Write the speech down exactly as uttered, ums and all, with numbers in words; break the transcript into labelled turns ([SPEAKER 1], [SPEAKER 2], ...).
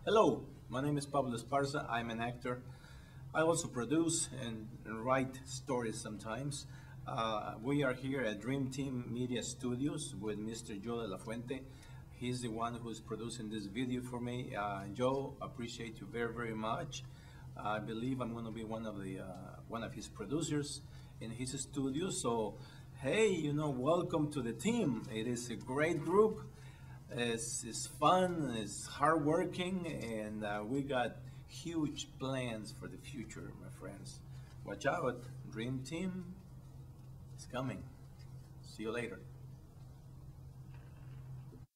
[SPEAKER 1] Hello, my name is Pablo. I'm an actor. I also produce and write stories sometimes. Uh, we are here at Dream Team Media Studios with Mister Joe de la Fuente. He's the one who's producing this video for me. Uh, Joe, appreciate you very, very much. I believe I'm going to be one of the uh, one of his producers in his studio. So, hey, you know, welcome to the team. It is a great group. It's, it's fun, it's hardworking, and uh, we got huge plans for the future, my friends. Watch out, Dream Team is coming. See you later.